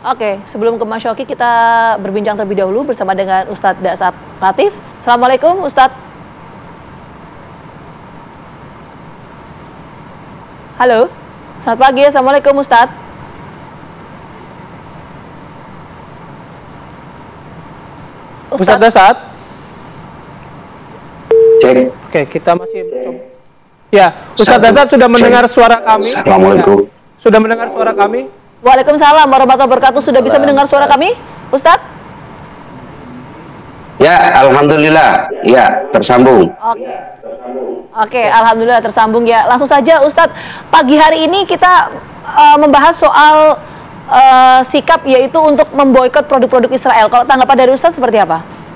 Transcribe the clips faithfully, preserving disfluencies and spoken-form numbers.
Oke, sebelum ke Mas Syoki kita berbincang terlebih dahulu bersama dengan Ustadz Dasat Latif. Assalamualaikum Ustadz. Halo, selamat pagi. Assalamualaikum Ustadz. Ustadz Dasat. Cek. Oke, kita masih coba. Ya, Ustadz Dasat sudah mendengar suara kami. Assalamualaikum. Ya. Sudah mendengar suara kami? Waalaikumsalam warahmatullahi wabarakatuh. Sudah bisa mendengar suara kami, Ustadz? Ya, alhamdulillah. Ya, tersambung. Oke. Oke, alhamdulillah tersambung ya. Langsung saja Ustadz, pagi hari ini kita uh, membahas soal uh, sikap yaitu untuk memboikot produk-produk Israel. Kalau tanggapan dari Ustadz seperti apa?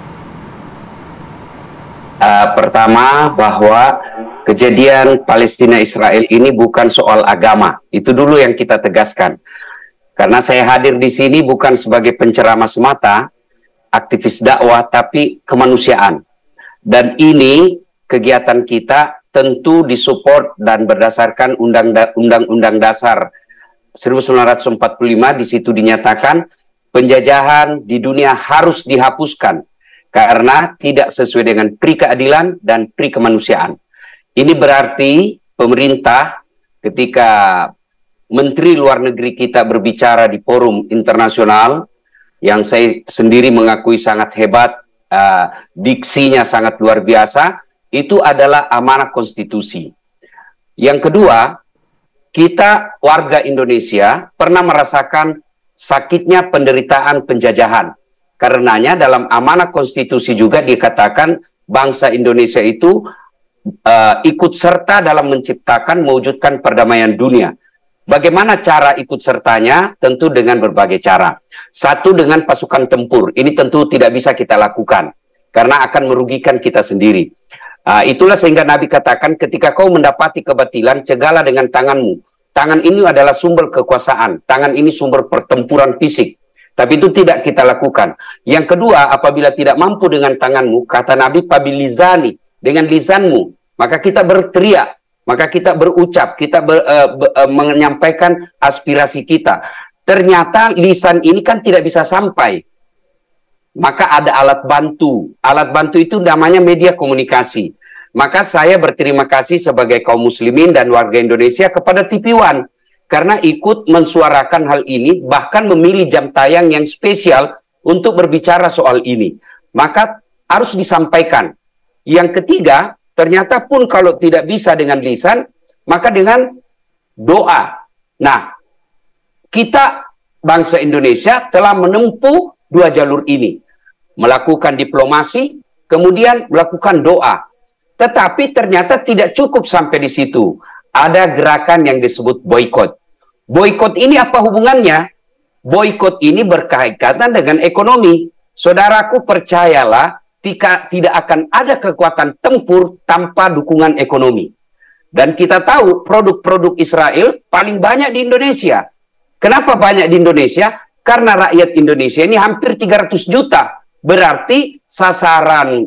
Uh, pertama, bahwa kejadian Palestina Israel ini bukan soal agama. Itu dulu yang kita tegaskan. Karena saya hadir di sini bukan sebagai penceramah semata, aktivis dakwah, tapi kemanusiaan. Dan ini kegiatan kita tentu disupport dan berdasarkan Undang-Undang Dasar seribu sembilan ratus empat puluh lima. Di situ dinyatakan penjajahan di dunia harus dihapuskan karena tidak sesuai dengan pri keadilan dan pri kemanusiaan. Ini berarti pemerintah ketika Menteri Luar Negeri kita berbicara di forum internasional yang saya sendiri mengakui sangat hebat, uh, diksinya sangat luar biasa, itu adalah amanah konstitusi. Yang kedua, kita warga Indonesia pernah merasakan sakitnya penderitaan penjajahan. Karenanya dalam amanah konstitusi juga dikatakan bangsa Indonesia itu uh, ikut serta dalam menciptakan, mewujudkan perdamaian dunia. Bagaimana cara ikut sertanya? Tentu dengan berbagai cara. Satu, dengan pasukan tempur. Ini tentu tidak bisa kita lakukan karena akan merugikan kita sendiri. Uh, itulah sehingga Nabi katakan, ketika kau mendapati kebatilan, cegahlah dengan tanganmu. Tangan ini adalah sumber kekuasaan. Tangan ini sumber pertempuran fisik. Tapi itu tidak kita lakukan. Yang kedua, apabila tidak mampu dengan tanganmu, kata Nabi, pabilizani, dengan lisanmu. Maka kita berteriak. Maka kita berucap, kita ber, uh, ber, uh, menyampaikan aspirasi kita. Ternyata lisan ini kan tidak bisa sampai. Maka ada alat bantu. Alat bantu itu namanya media komunikasi. Maka saya berterima kasih sebagai kaum muslimin dan warga Indonesia kepada T V One. Karena ikut mensuarakan hal ini, bahkan memilih jam tayang yang spesial untuk berbicara soal ini. Maka harus disampaikan. Yang ketiga, ternyata pun kalau tidak bisa dengan lisan, maka dengan doa. Nah, kita bangsa Indonesia telah menempuh dua jalur ini. Melakukan diplomasi, kemudian melakukan doa. Tetapi ternyata tidak cukup sampai di situ. Ada gerakan yang disebut boykot. Boykot ini apa hubungannya? Boykot ini berkaitan dengan ekonomi. Saudaraku, percayalah, tika, tidak akan ada kekuatan tempur tanpa dukungan ekonomi. Dan kita tahu produk-produk Israel paling banyak di Indonesia. Kenapa banyak di Indonesia? Karena rakyat Indonesia ini hampir tiga ratus juta. Berarti sasaran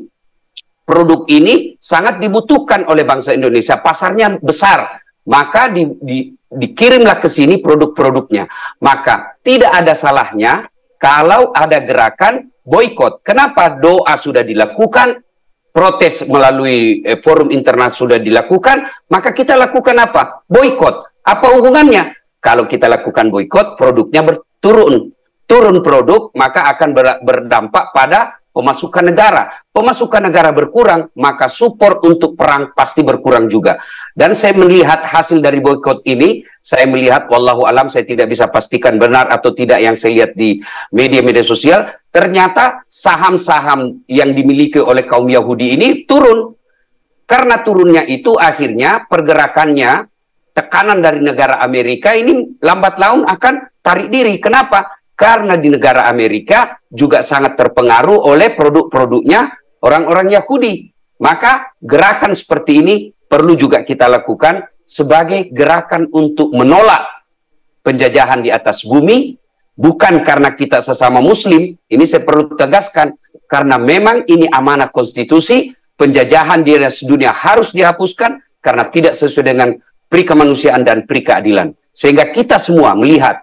produk ini sangat dibutuhkan oleh bangsa Indonesia. Pasarnya besar. Maka di, di, dikirimlah ke sini produk-produknya. Maka tidak ada salahnya kalau ada gerakan boykot. Kenapa? Doa sudah dilakukan, protes melalui eh, forum internasional sudah dilakukan, maka kita lakukan apa? Boykot. Apa hubungannya? Kalau kita lakukan boykot, produknya berturun. Turun produk, maka akan ber, berdampak pada pemasukan negara. Pemasukan negara berkurang, maka support untuk perang pasti berkurang juga. Dan saya melihat hasil dari boykot ini, saya melihat, wallahu alam, saya tidak bisa pastikan benar atau tidak yang saya lihat di media-media sosial, ternyata saham-saham yang dimiliki oleh kaum Yahudi ini turun. Karena turunnya itu akhirnya pergerakannya, tekanan dari negara Amerika ini lambat laun akan tarik diri. Kenapa? Karena di negara Amerika juga sangat terpengaruh oleh produk-produknya orang-orang Yahudi. Maka gerakan seperti ini perlu juga kita lakukan sebagai gerakan untuk menolak penjajahan di atas bumi. Bukan karena kita sesama muslim, ini saya perlu tegaskan. Karena memang ini amanah konstitusi, penjajahan di atas dunia harus dihapuskan karena tidak sesuai dengan pri kemanusiaan dan pri keadilan. Sehingga kita semua melihat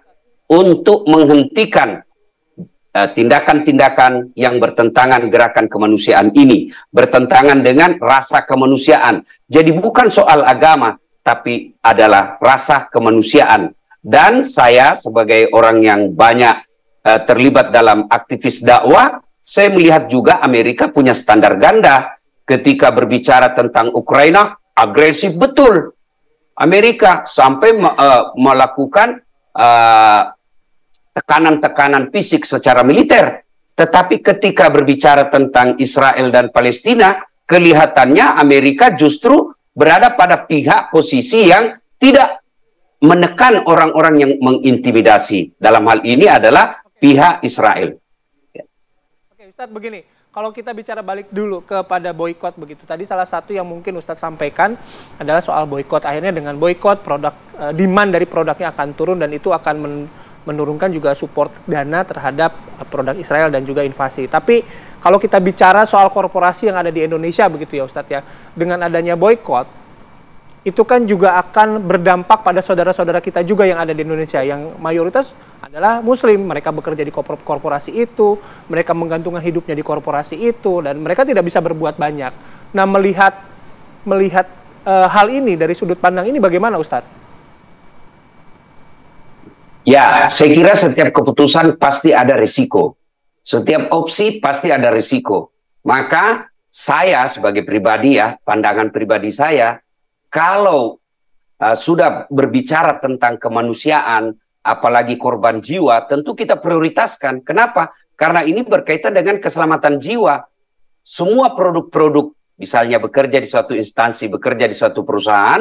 untuk menghentikan tindakan-tindakan yang bertentangan gerakan kemanusiaan ini, bertentangan dengan rasa kemanusiaan. Jadi bukan soal agama, tapi adalah rasa kemanusiaan. Dan saya sebagai orang yang banyak uh, terlibat dalam aktivis dakwah, saya melihat juga Amerika punya standar ganda ketika berbicara tentang Ukraina, agresif betul. Amerika sampai uh, melakukan uh, tekanan-tekanan fisik secara militer. Tetapi ketika berbicara tentang Israel dan Palestina, kelihatannya Amerika justru berada pada pihak posisi yang tidak menekan orang-orang yang mengintimidasi. Dalam hal ini adalah pihak Israel. Oke, Ustadz, begini. Kalau kita bicara balik dulu kepada boykot begitu. Tadi salah satu yang mungkin Ustadz sampaikan adalah soal boykot. Akhirnya dengan boykot, produk uh, demand dari produknya akan turun dan itu akan men menurunkan juga support dana terhadap produk Israel dan juga invasi. Tapi kalau kita bicara soal korporasi yang ada di Indonesia begitu ya Ustadz ya, dengan adanya boykot, itu kan juga akan berdampak pada saudara-saudara kita juga yang ada di Indonesia, yang mayoritas adalah muslim. Mereka bekerja di korporasi itu, mereka menggantungkan hidupnya di korporasi itu, dan mereka tidak bisa berbuat banyak. Nah, melihat melihat uh, hal ini dari sudut pandang ini bagaimana Ustadz? Ya, saya kira setiap keputusan pasti ada risiko. Setiap opsi pasti ada risiko. Maka saya sebagai pribadi ya, pandangan pribadi saya, kalau uh, sudah berbicara tentang kemanusiaan, apalagi korban jiwa, tentu kita prioritaskan. Kenapa? Karena ini berkaitan dengan keselamatan jiwa. Semua produk-produk, misalnya bekerja di suatu instansi, bekerja di suatu perusahaan,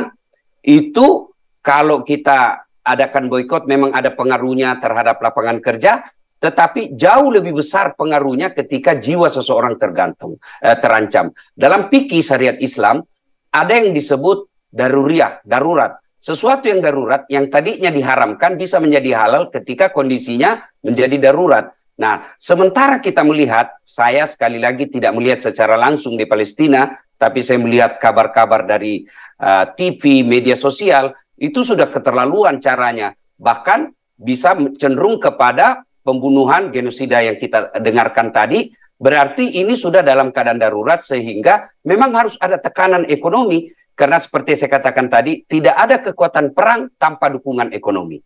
itu kalau kita adakan boykot memang ada pengaruhnya terhadap lapangan kerja, tetapi jauh lebih besar pengaruhnya ketika jiwa seseorang tergantung, eh, terancam. Dalam fikih syariat Islam, ada yang disebut daruriyah, darurat. Sesuatu yang darurat, yang tadinya diharamkan bisa menjadi halal ketika kondisinya menjadi darurat. Nah, sementara kita melihat, saya sekali lagi tidak melihat secara langsung di Palestina, tapi saya melihat kabar-kabar dari uh, T V, media sosial, itu sudah keterlaluan caranya. Bahkan bisa cenderung kepada pembunuhan, genosida yang kita dengarkan tadi. Berarti ini sudah dalam keadaan darurat sehingga memang harus ada tekanan ekonomi. Karena seperti saya katakan tadi, tidak ada kekuatan perang tanpa dukungan ekonomi.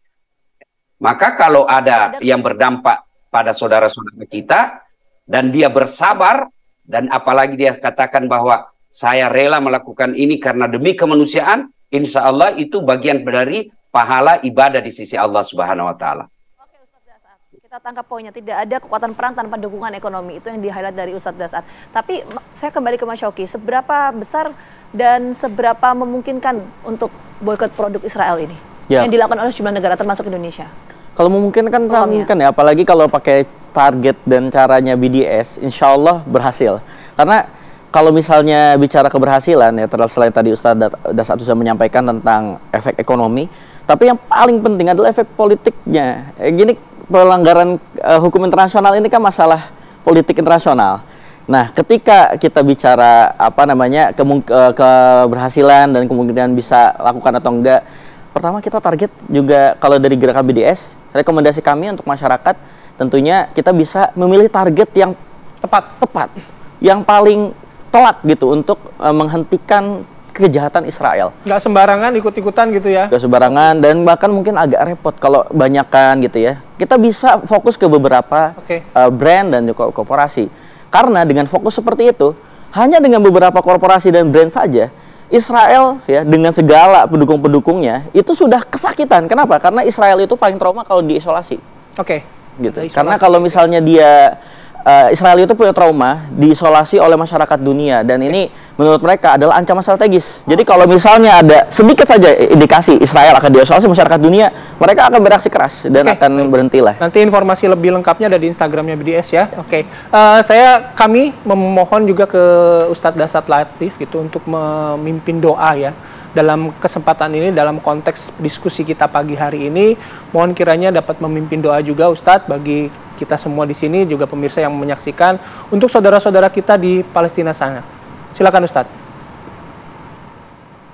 Maka kalau ada yang berdampak pada saudara-saudara kita, dan dia bersabar, dan apalagi dia katakan bahwa saya rela melakukan ini karena demi kemanusiaan, insya Allah itu bagian dari pahala ibadah di sisi Allah Subhanahu wa Ta'ala. Oke, Ustadz Dasat, kita tangkap poinnya. Tidak ada kekuatan perang tanpa dukungan ekonomi. Itu yang di-highlight dari Ustadz Dasat. Tapi saya kembali ke Mas Syauqi. Seberapa besar dan seberapa memungkinkan untuk boykot produk Israel ini? Ya. Yang dilakukan oleh sejumlah negara termasuk Indonesia? Kalau memungkinkan, sangat mungkin ya. Apalagi kalau pakai target dan caranya B D S, insya Allah berhasil. Karena kalau misalnya bicara keberhasilan, ya terus selain tadi Ustadz Dasat sudah menyampaikan tentang efek ekonomi, tapi yang paling penting adalah efek politiknya. Eh, gini, pelanggaran uh, hukum internasional ini kan masalah politik internasional. Nah, ketika kita bicara apa namanya ke uh, keberhasilan dan kemungkinan bisa lakukan atau enggak, pertama kita target juga kalau dari gerakan B D S, rekomendasi kami untuk masyarakat tentunya kita bisa memilih target yang tepat, tepat, yang paling telak gitu untuk uh, menghentikan kejahatan Israel. Nggak sembarangan ikut-ikutan gitu ya? Nggak sembarangan, dan bahkan mungkin agak repot kalau banyakan gitu ya. Kita bisa fokus ke beberapa okay. uh, brand dan juga korporasi. Karena dengan fokus seperti itu, hanya dengan beberapa korporasi dan brand saja, Israel ya dengan segala pendukung-pendukungnya itu sudah kesakitan. Kenapa? Karena Israel itu paling trauma kalau diisolasi. Oke. Okay. Gitu. Karena kalau misalnya dia Uh, Israel itu punya trauma, diisolasi oleh masyarakat dunia, dan ini menurut mereka adalah ancaman strategis. Jadi kalau misalnya ada sedikit saja indikasi Israel akan diisolasi masyarakat dunia, mereka akan bereaksi keras dan okay. akan berhentilah. Nanti informasi lebih lengkapnya ada di Instagramnya B D S ya. Oke, okay. uh, saya kami memohon juga ke Ustadz Dasat Latif gitu untuk memimpin doa ya dalam kesempatan ini, dalam konteks diskusi kita pagi hari ini. Mohon kiranya dapat memimpin doa juga Ustadz bagi kita semua di sini, juga pemirsa yang menyaksikan, untuk saudara-saudara kita di Palestina sana. Silakan Ustadz.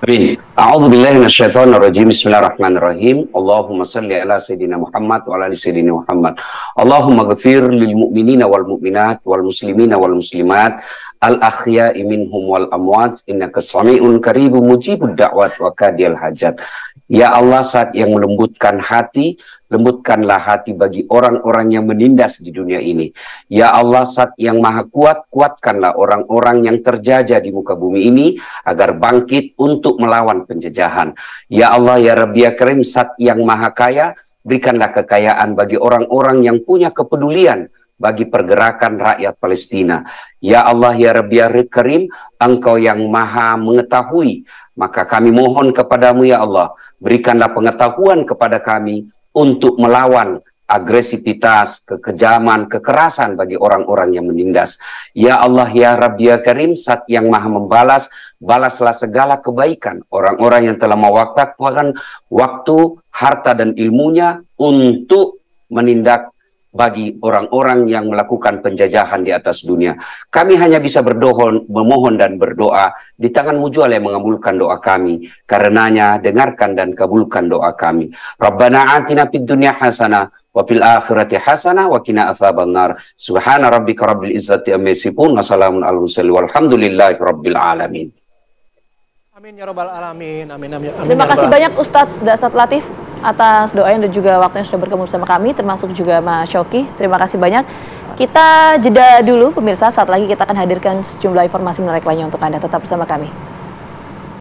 Amin. A'udzu billahi minasyaitonir rajim. Bismillahirrahmanirrahim. Allahumma shalli ala sayidina Muhammad wa ala ali sayidina Muhammad. Allahumma ghfir lil mu'minina wal mu'minat wal muslimina wal muslimat al ahya'i minhum wal amwat innaka sami'un qaribun mujibud da'wat wa kadiyal hajat. Ya Allah, saat yang melembutkan hati, lembutkanlah hati bagi orang-orang yang menindas di dunia ini. Ya Allah, saat yang maha kuat, kuatkanlah orang-orang yang terjajah di muka bumi ini agar bangkit untuk melawan penjajahan. Ya Allah, ya Rabbi ya Karim, saat yang maha kaya, berikanlah kekayaan bagi orang-orang yang punya kepedulian bagi pergerakan rakyat Palestina. Ya Allah, ya Rabbi ya Karim, Engkau yang maha mengetahui, maka kami mohon kepadamu ya Allah, berikanlah pengetahuan kepada kami untuk melawan agresivitas, kekejaman, kekerasan bagi orang-orang yang menindas. Ya Allah, ya Rabbi ya Karim, saat yang maha membalas, balaslah segala kebaikan orang-orang yang telah mewakafkan waktu, harta, dan ilmunya untuk menindak bagi orang-orang yang melakukan penjajahan di atas dunia. Kami hanya bisa berdoa, memohon dan berdoa. Di tangan-Mu jua yang mengabulkan doa kami. Karenanya dengarkan dan kabulkan doa kami. Rabbana atina fid dunya hasanah wa fil akhirati hasanah wa qina adzabannar. Subhana rabbika rabbil izzati amma yasifun wa salamun alal mursalin walhamdulillahi rabbil alamin. Amin ya rabbal alamin. Amin amin. amin Terima ya kasih rabbal. banyak Ustadz Dasat Latif atas doanya dan juga waktu yang sudah bergabung bersama kami, termasuk juga Mas Syoki. Terima kasih banyak. Kita jeda dulu pemirsa, saat lagi kita akan hadirkan sejumlah informasi menarik lainnya untuk Anda. Tetap bersama kami.